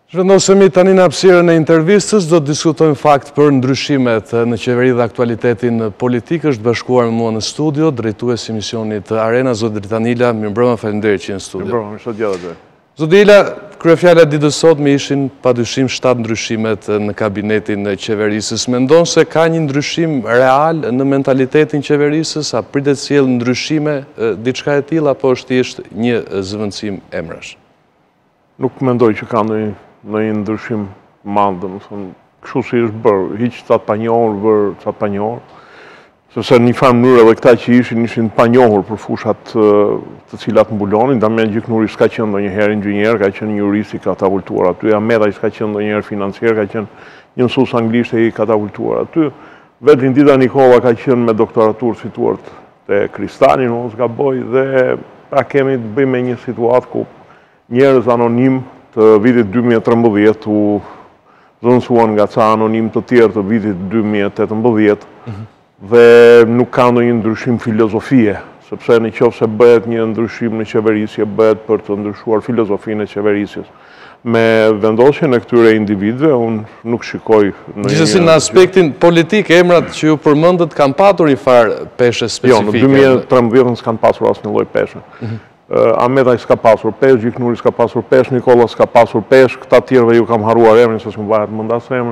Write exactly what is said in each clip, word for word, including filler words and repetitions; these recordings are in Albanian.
Zhvendosemi tani në hapësirën e intervistës, do të diskutojmë fakt për ndryshimet në qeveri dhe aktualitetin politik. Është bashkuar me mua në studio, drejtuesi misionit Arena, Zot Dritanila. Mirëmbrëma, faleminderit që në studio. Mirëmbrëma, sot gjallë dhe. Zot Dila, kryefjala e ditës sot me ishin padyshim shtatë ndryshimet në kabinetin e qeverisës. Mendon se ka një ndryshim real në mentalitetin qeverisës, a pritet sjellë ndryshime diçka e tillë apo është thjesht një zëvendësim emrash? Nuk mendoj që ka ndonjë në një ndryshim madh, domethënë, kështu si është bërë, hiq ca të panjohur, bërë ca të panjohur, sepse në një farë mënyrë edhe këta që ishin, ishin panjohur për fushat të cilat mbulonin. Damian Gjiknuri s'ka qenë ndonjëherë inxhinier, ka qenë jurist i katapultuar aty. Ahmeta s'ka qenë ndonjëherë financier, ka qenë një mësues anglisht i katapultuar aty. Vetë Lindita Nikova ka qenë me doktoraturë fituar te Kristani, unë s'gaboj, dhe pra kemi të bëjmë me një situatë ku njerëz anonim të vitit dy mijë e trembëdhjetë u dhënsuan nga ca anonim të tjerë të vitit dy mijë e tetëmbëdhjetë dhe nuk ka ndonjë ndryshim filozofie, sepse në qoftë se bëhet një ndryshim në qeverisje, bëhet për të ndryshuar filozofinë e qeverisjes. Me vendosjen e këtyre individëve, unë nuk shikoj në një... Gjithsesi në aspektin politik, emrat që ju përmendët kanë patur një farë peshe specifike. Jo, në dy mijë e trembëdhjetë s'kan pasur asnjë lloj peshe. Ahmeta s'ka pasur pesh, Gjiknuri s'ka pasur pesh, Nikola s'ka pasur pesh, këta tjerëve ju kam haruar emrin, se s'më varet më ndas emri.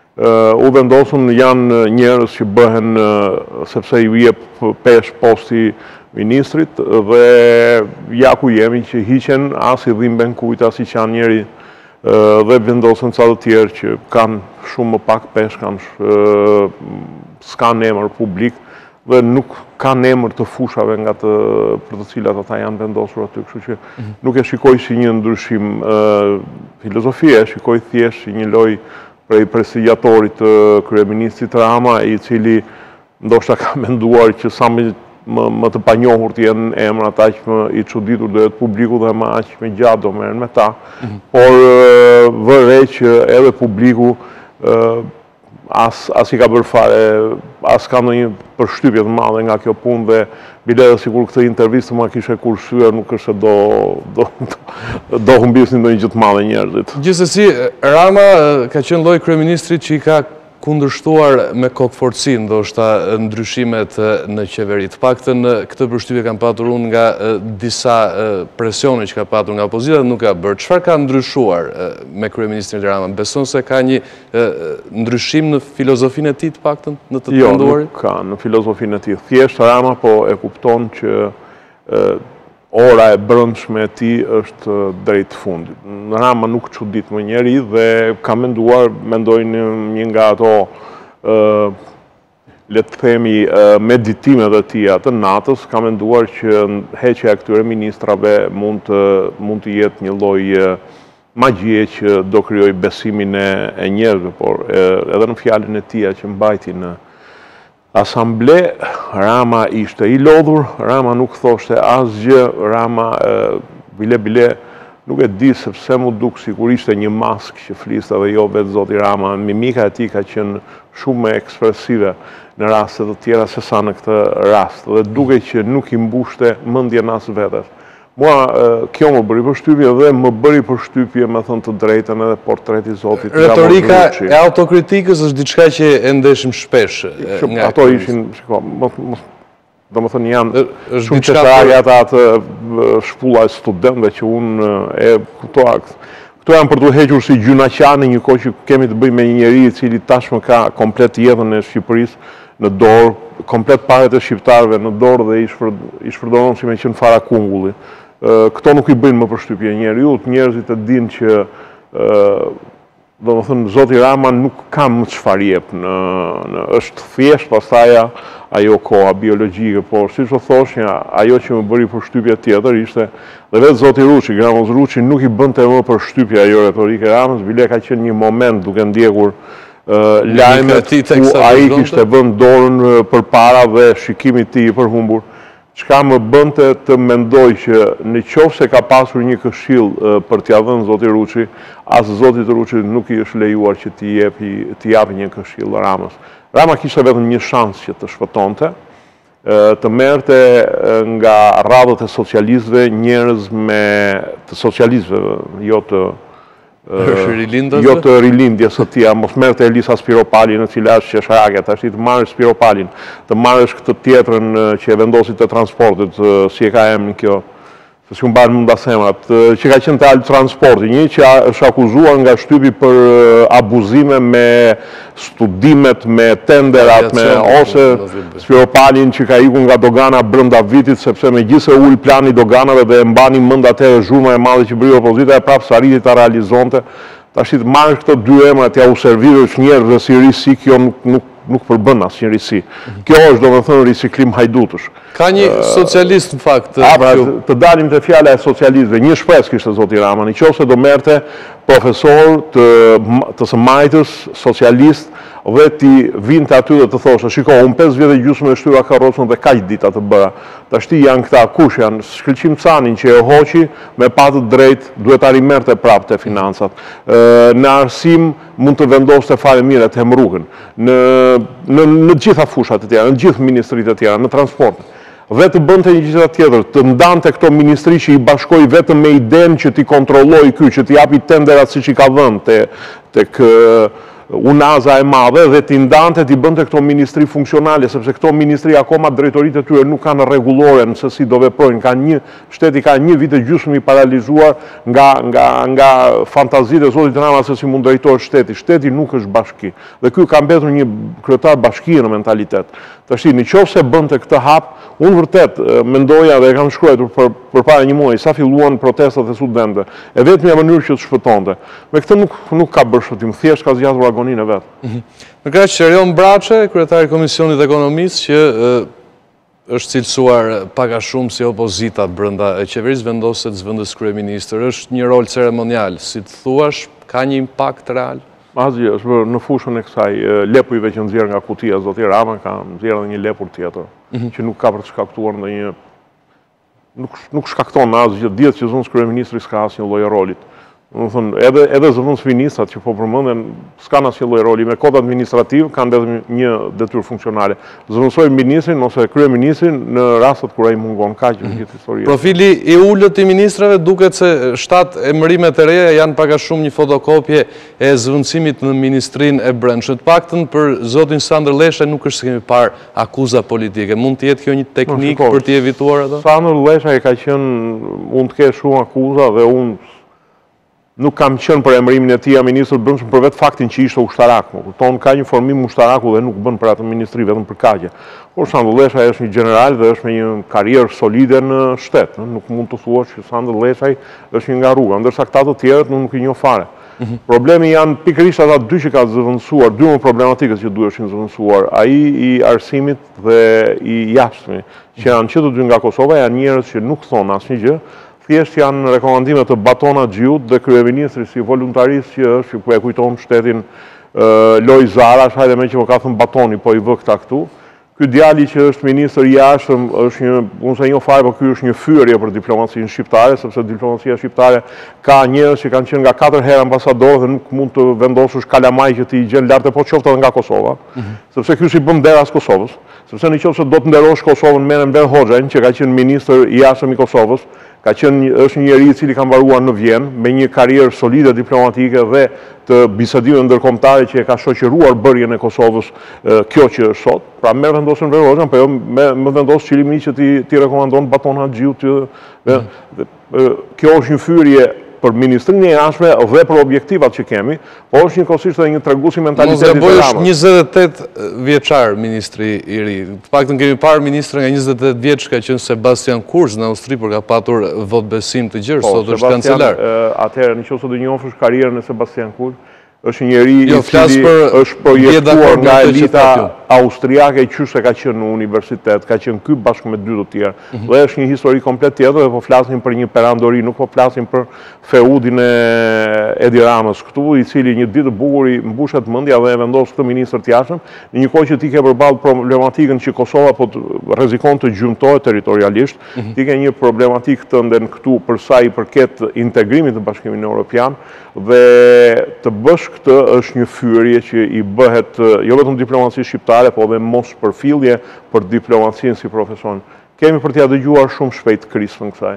U vendosën janë njerëz që bëhen sepse ju jep pesh posti ministrit dhe ja ku jemi që hiqen as i dhimben kujt, as i qanë njeri dhe vendosën ca të tjerë që kanë shumë më pak pesh, kanë s'kanë emër publik dhe nuk kanë emër të fushave nga të për të cilat ata janë vendosur aty, kështu që nuk e shikoj si një ndryshim filozofie, e shikoj thjesht si një lojë prej prestigjatorit të kryeministit Rama, i cili ndoshta ka menduar që sa më më të panjohur të jenë emrat, aq më i çuditur do jetë publiku dhe më aq më gjatë do merren me ta, por vëre që edhe publiku As, as i ka bërë fare, as ka ndonjë përshtypje të madhe nga kjo punë dhe bile dhe sikur këtë intervistë ma kishe kurshyer, nuk është do, do, do, do humbisnin ndonjë gjë të madhe njerëzit. Gjithsesi, Rama ka qenë lloj kryeministrit që i ka kundërshtuar me kokëfortësi ndoshta ndryshimet në qeveri. Të paktën këtë përshtypje kam patur unë nga disa presione që ka patur nga opozita dhe nuk ka bërë. Çfarë ka ndryshuar me kryeministrin Rama? Beson se ka një ndryshim në filozofinë e tij të paktën në të menduarit? Jo, nuk ka në filozofinë e tij. Thjesht Rama po e kupton që ora e brendshme e tij është drejt fundit. Rama nuk çudit më njeri dhe ka menduar, mendojnë një nga ato le të themi meditimet e tij të natës, ka menduar që heqja e këtyre ministrave mund të mund të jetë një lloj magjie që do krijojë besimin e njerëzve, por edhe në fjalën e tij që mbajti në asamble, Rama ishte i lodhur, Rama nuk thoshte asgjë, Rama bile bile nuk e di sepse mu duk sikur ishte një mask që fliste dhe jo vetë zoti Rama. Mimika e tij ka qenë shumë ekspresive në raste të tjera se sa në këtë rast dhe duke që nuk i mbushte mendjen as vetes. Mua kjo më bëri përshtypje dhe më bëri përshtypje me thënë të drejtën edhe portreti zotit. Retorika e autokritikës është diçka që e ndeshim shpesh. Ato ishin, shiko, do më thënë janë shumë qëtëraja ata të shpulla e studentëve që unë e kuptoa. Këto janë për të hequr si gjunaqani, një kohë që kemi të bëjmë me një njeri i cili tashmë ka komplet jetën e Shqipërisë në dorë, komplet paret e shqiptarëve në dorë dhe i shpërdoron si me qenë fara kungulli. Këto nuk i bëjnë më përshtypje njeriut, njerëzit e dinë që do më thënë zoti Rama nuk ka më çfarë jep në është thjesht pastaja ajo koha biologjike, por siç u thosh, ajo që më bëri përshtypje tjetër ishte dhe vetë zoti Ruçi, Gramoz Ruçi nuk i bënte më përshtypje ajo retorike Ramës, bile ka qenë një moment duke ndjekur lajmet ku ai kishte vënë dorën përpara dhe shikimi i tij i përhumbur. Çka më bënte të mendoj që në qoftë se ka pasur një këshill për t'ia dhënë zoti Ruçi, as zotit Ruçi nuk i është lejuar që t'i jepi t'i japi një këshill Ramës. Rama kishte vetëm një shans që të shpëtonte, të merrte nga rradhët e socialistëve njerëz me të socialistëve, jo të jo të rilindjes së tia, mos merrte Elisa Spiropalin, e cila është qesharake, tash të marrësh Spiropalin, të marrësh këtë tjetrën që e vendosit të transportit, si e ka emrin kjo, se si unë barë mund asemrat, që ka qenë të alë transporti, një që është akuzuar nga shtypi për abuzime me studimet, me tenderat, me ose Spiropalin që ka iku nga dogana brënda vitit, sepse me gjithse ullë plani doganave dhe mbani mënd atë zhurma e madhe që bëri opozita e prapë sariti ta realizonte, ta shqit marrë këto dy emra të ja u serviru që njerë dhe si risi, kjo nuk, nuk nuk përbën asë një risi. Kjo është do me thënë risiklim hajdutësh. Ka një socialist në fakt. Të dalim të fjala e socialistëve, një shpres kishtë Zoti Rama, në qofse do merte profesor të së majtës, socialist, dhe ti vinë të aty dhe të thoshe, shiko, unë pesë vjetë e gjusë me shtyra karosën dhe kaq dita të bëra. Ta shti janë këta, kush janë, Shkëlqim Canin që e hoqi me patët drejt, duhet a rimerte prapë të financat. Në arsim mund të vendoste fare mire të hemrugën. Në gjitha fushat e tjera, në gjithë ministrit e tjera, në transport. Dhe të bënte një gjitha tjetër, të ndante këto ministri që i bashkoj vetëm me iden që ti kontrolloj ky, që ti api tenderat si që i ka dhënë të kë unaza e madhe dhe t'i ndante t'i bënte këto ministri funksionale, sepse këto ministri akoma drejtorit e tyre nuk kanë regulore nëse si do veprojnë, ka një, shteti ka një vite gjysmë i paralizuar nga, nga, nga fantazit e Zotit Rama se si mund drejtojë shteti. Shteti nuk është bashki. Dhe ky ka mbetur një kryetar bashkie në mentalitet. Të shti, në qofë se bënte këtë hap, unë vërtet mendoja dhe e kam shkruar për, për para një muaj, sa filluan protestat e studentëve, e vetëm një mënyrë që të shpëtonte. Me këtë nuk, nuk ka bërë shpëtim, thjesht ka zgjatur agonin e vetë. Në kraq Qerion Braçe, kryetari i Komisionit Ekonomisë, që është cilësuar pak a shumë si opozita brenda e qeverisë, vendoset zëvendës kryeministër, është një rol ceremonial, si të thuash, ka një impakt real? Asgjë, është në fushën e kësaj lepujve që nxjerr nga kutia Zoti Rama, ka nxjerrë edhe një lepur tjetër, që nuk ka për të shkaktuar ndonjë, nuk, nuk shkakton asgjë, dihet që zëvendës kryeministri s'ka asnjë lloj rolit. Më thënë, edhe, edhe zëvendës ministrat që po përmenden, s'kan asnjë lloj roli, me kod administrativ kanë vetëm një detyrë funksionale. Zëvendësoj ministrin ose kryeministrin në rastet kur ai mungon, kaq në gjithë historinë. Profili i ulët i ministrave duket se shtatë emërimet e reja janë pak a shumë një fotokopje e zëvendësimit në Ministrinë e Brendshmit. Të paktën për zotin Sandër Leshaj nuk është se kemi parë akuza politike. Mund të jetë kjo një teknikë për t'i evituar ato? Sandër Leshaj ka qenë, mund të ketë shumë akuza dhe unë nuk kam qenë për emërimin e tij a ministër brendshëm për vetë faktin që ishte ushtarak. Kupton, ka një formim ushtaraku dhe nuk bën për atë ministri vetëm për kaqe. Por Sandër Leshaj është një general dhe është me një karrierë solide në shtet. Nuk mund të thuash që Sandër Leshaj është një nga rruga, ndërsa këta të tjerët nuk i njoh fare. Problemi janë pikërisht ata dy që ka zëvendësuar, dy më problematikës që duheshin zëvendësuar, ai i arsimit dhe i jashtëmi, që janë që të dy nga Kosova, janë njerëz që nuk thonë asnjë gjë. Thjesht janë rekomandimet të Batona Xhiut dhe kryeministri si voluntarist që është, ku e kujton shtetin Loj Zarash, hajde me që po ka thënë Batoni, po i vë këta këtu. Ky djali që është ministër i jashtëm është një, unë se njoh fare, por ky është një fyerje për diplomacinë shqiptare, sepse diplomacia shqiptare ka njerëz që kanë qenë nga katër herë ambasador dhe nuk mund të vendosësh kalamaj që ti gjen lart, po qoftë edhe nga Kosova, sepse ky si bën deras Kosovës, sepse nëse do të nderosh Kosovën me Enver Hoxhën, që ka qenë ministër i jashtëm i Kosovës, ka qenë, është një njeri i cili ka mbaruar në Vjenë, me një karrierë solide diplomatike dhe të bisedime ndërkombëtare që e ka shoqëruar bërjen e Kosovës, kjo që është sot. Pra merr vendosën Enver Hoxhën, po jo më vendos qëllimi që ti, ti rekomandon Batona Xhiut. Kjo është një fyerje për ministrinë e jashtme dhe për objektivat që kemi, po është një kosisht edhe një tregues i mentalitetit të Ramës. Është njëzet e tetë vjeçar ministri i ri. Të paktën kemi parë ministra nga njëzet e tetë vjeç ka qenë Sebastian Kurz në Austri, por ka patur vot besim të gjerë, sot është kancelar. Atëherë, nëse do njohësh karrierën e Sebastian Kurz, është një njeri i cili është projektuar nga elita austriake që se ka qenë në universitet, ka qenë ky bashkë me dy të tjerë. Dhe është një histori komplet tjetër dhe po flasim për një perandori, nuk po flasim për feudin e Edi Ramës këtu, i cili një ditë bukur i mbushet mendja dhe e vendos këtë ministër të jashtëm, në një kohë që ti ke përballë problematikën që Kosova po rrezikon të gjymtohet territorialisht, ti ke një problematikë të nden këtu për sa i përket integrimit të Bashkimit Evropian dhe të bësh këtë është një fyerje që i bëhet jo vetëm diplomacisë shqiptare, po dhe mos përfillje për diplomacinë si profesion. Kemi për t'ia dëgjuar shumë shpejt krismën kësaj.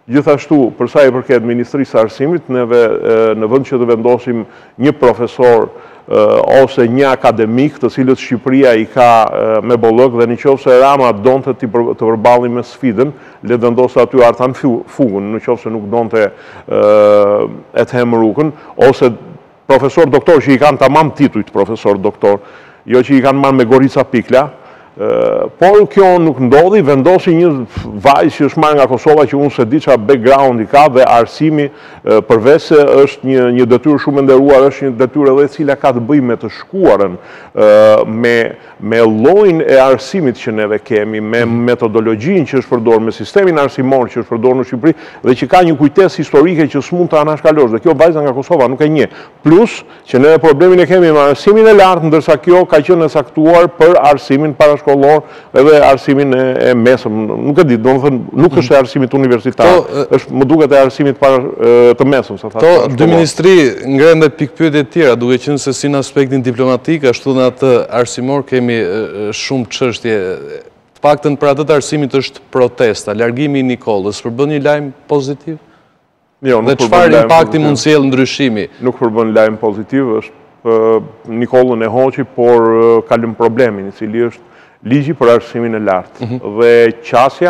Gjithashtu, përsa i përket Ministrisë së Arsimit, neve në vend që të vendosim një profesor ose një akademik të cilët Shqipëria i ka me bollëk dhe në qoftë se Rama donte të përballi me sfidën, le të vendosë aty Artan Fugën, në qoftë se nuk donte e të hemë rrugën, ose profesor doktor që i kanë tamam titujt profesor doktor, jo që i kanë marrë me Gorica Pikla. Por kjo nuk ndodhi, vendosi një vajzë që është marrë nga Kosova që unë se di qa background i ka dhe arsimi përveç se është një, një detyrë shumë nderuar, është një detyrë edhe cila ka të bëjë me të shkuarën, me, me llojin e arsimit që neve kemi, me metodologjinë që është përdorur, me sistemin arsimor që është përdorur në Shqipëri dhe që ka një kujtesë historike që s'mund të anashkalosh. Dhe kjo vajza nga Kosova nuk e njeh. Plus që ne problemin e kemi me arsimin e lartë, ndërsa kjo ka qenë e saktuar për arsimin para shkollor edhe arsimin e mesëm. Nuk e di, do të thënë, nuk është e arsimit universitar, është më duket e arsimit para të mesëm, sa thashë. To dy ministri ngrenë dhe pikpyetje të tjera, duke qenë se si në aspektin diplomatik, ashtu në atë arsimor kemi shumë çështje. Të paktën për atë të arsimit është protesta, largimi i Nikolës, përbën një lajm pozitiv? Jo, nuk dhe çfarë impakti mund sjellë ndryshimi? Nuk përbën lajm pozitiv, është Nikollën e hoqi, por ka lënë problemin, i cili është ligji për arsimin e lartë. Dhe qasja,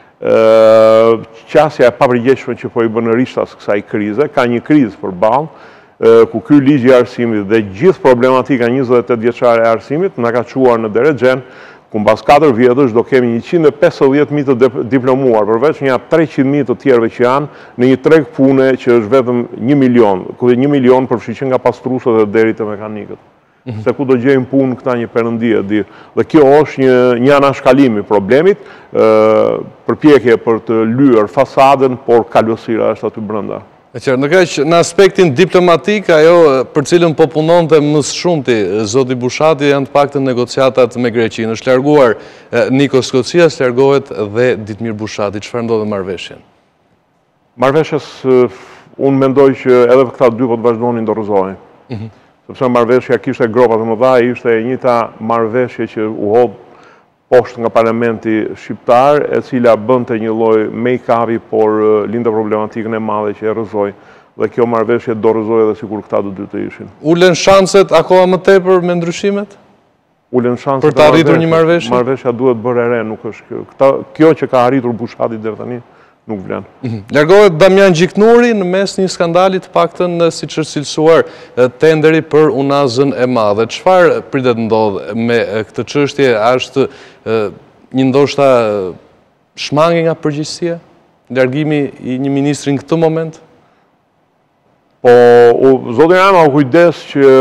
qasja e papërgjegjshme që po i bën rishtas kësaj krize, ka një krizë përballë, ku ky ligj i arsimit dhe gjithë problematika njëzet e tetë vjeçare e arsimit na ka çuar në deregjen, ku mbas katër vjetësh do kemi njëqind e pesëdhjetë mijë të diplomuar, përveç një treqind mijë të tjerëve që janë në një treg pune që është vetëm një milion, ku dhe një milion përfshiqen nga pastruesët dhe deri te mekanikët. Se ku do gjejmë punë këta një perëndi e di. Dhe kjo është një, një anashkalim i problemit, përpjekje për të lyer fasadën, por kalosira është aty brenda. E qërë, në kaq, në aspektin diplomatik, ajo për cilën po punon të mësë shumëti, zoti Bushati, janë të paktën negociatat me Greqinë. Është larguar Nikos Skocias, largohet dhe Ditmir Bushati. Çfarë ndodhe marrëveshjen? Marrëveshjes, unë mendoj që edhe këta dy po të vazhdonin dorëzohen. Sepse marrëveshja kishte gropa të mëdha, ishte e njëjta marrëveshje që u hodh poshtë nga parlamenti shqiptar, e cila bënte një lloj make-upi, por lindë problematikën e madhe që e rrëzoi. Dhe kjo marrëveshje do rrëzoi edhe sikur këta të dy të ishin. Ulen shanset akoma më tepër me ndryshimet? Ulen shanset për të arritur një marrëveshje? Marrëveshja duhet bërë e re, nuk është kjo. Këta, kjo që ka arritur Bushati deri tani nuk vlen. Largohet Damian Gjiknuri në mes një skandalit paktën si që është cilësuar tenderi për unazën e madhe. Çfarë pritet ndodh me këtë çështje? Është një ndoshta shmangje nga përgjegjësia? Largimi i një ministri në këtë moment? Po, zoti Rama u kujdes që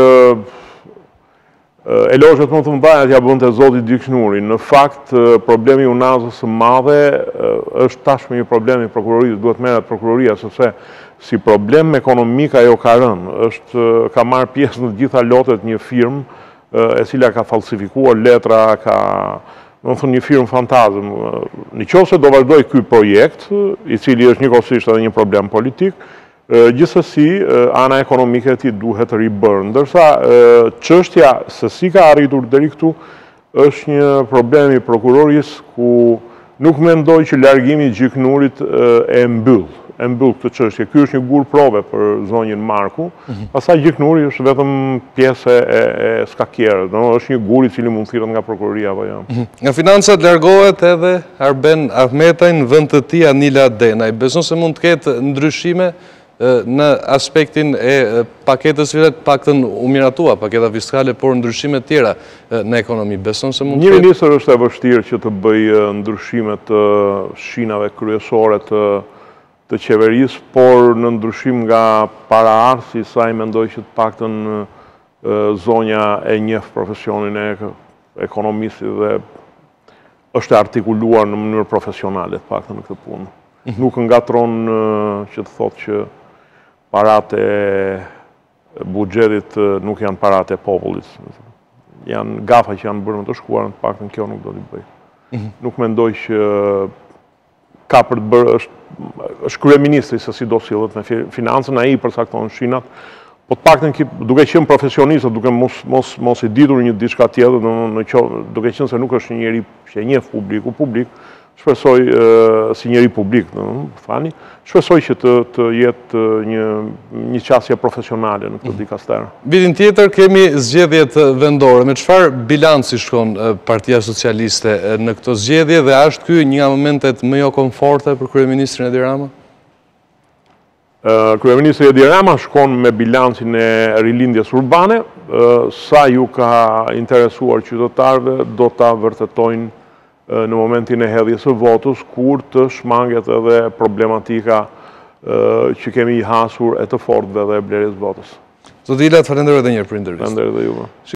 elogjet më të mëdha ja bënte zoti Gjiknuri. Në fakt, problemi i unazës së madhe është tashmë një problem i prokurorisë, duhet merret prokuroria, sepse si problem ekonomik ajo ka rënë. Është ka marrë pjesë në të gjitha lotet një firmë e cila ka falsifikuar letra, ka, do të thonë, një firmë fantazëm. Në qoftë se do vazhdoj ky projekt, i cili është njëkohësisht edhe një problem politik, gjithsesi, ana ekonomike e tij duhet ribërë, ndërsa çështja se si ka arritur deri këtu është një problem i prokurorisë ku nuk mendoj që largimi i Gjiknurit e mbyll, e mbyll këtë çështje. Ky është një gur prove për zonjën Marku, pastaj Gjiknuri është vetëm pjesë e, e skakjerës, do është një gur i cili mund thirret nga prokuroria apo jo. Nga financat largohet edhe Arben Ahmetaj në vend të tij Anila Denaj. Beson se mund të ketë ndryshime në aspektin e paketës që të paktën u miratua, paketa fiskale, por ndryshime tjera në ekonomi. Beson se mund të ketë? Një ministër është e vështirë që të bëjë ndryshime të shinave kryesore të të qeverisë, por në ndryshim nga paraardhësi saj mendoj që të paktën zonja e njeh profesionin e ekonomistit dhe është artikuluar në mënyrë profesionale të paktën në këtë punë. Nuk ngatron që të thotë që paratë e buxhetit nuk janë paratë e popullit. Janë gafa që janë bërë në të shkuarën, të paktën kjo nuk do t'i bëj. Nuk mendoj që ka për të bërë, është, është kryeministri se si do sillet me financën, ai i përcakton shinat, po të paktën duke qenë profesionist, duke mos, mos, mos i ditur një diçka tjetër, në, në qo, duke qenë se nuk është një njeri që e njeh publiku, publik, shpresoj si njeri publik, fani, shpresoj që të jetë një qasje profesionale në këtë dikaster. Vitin tjetër kemi zgjedhjet vendore. Me çfarë bilanci shkon Partia Socialiste në këto zgjedhje dhe është ky një nga momentet më jo komforte për kryeministrin Edi Rama? Kryeministri Edi Rama shkon me bilancin e rilindjes urbane, sa ju ka interesuar qytetarëve do ta vërtetojnë në momentin e hedhjes së votës, kur të shmanget edhe problematika që kemi i hasur e të fortëve dhe e blerjes votës. Zoti Ila, falenderoj edhe një herë për intervistë. Falenderoj edhe juve.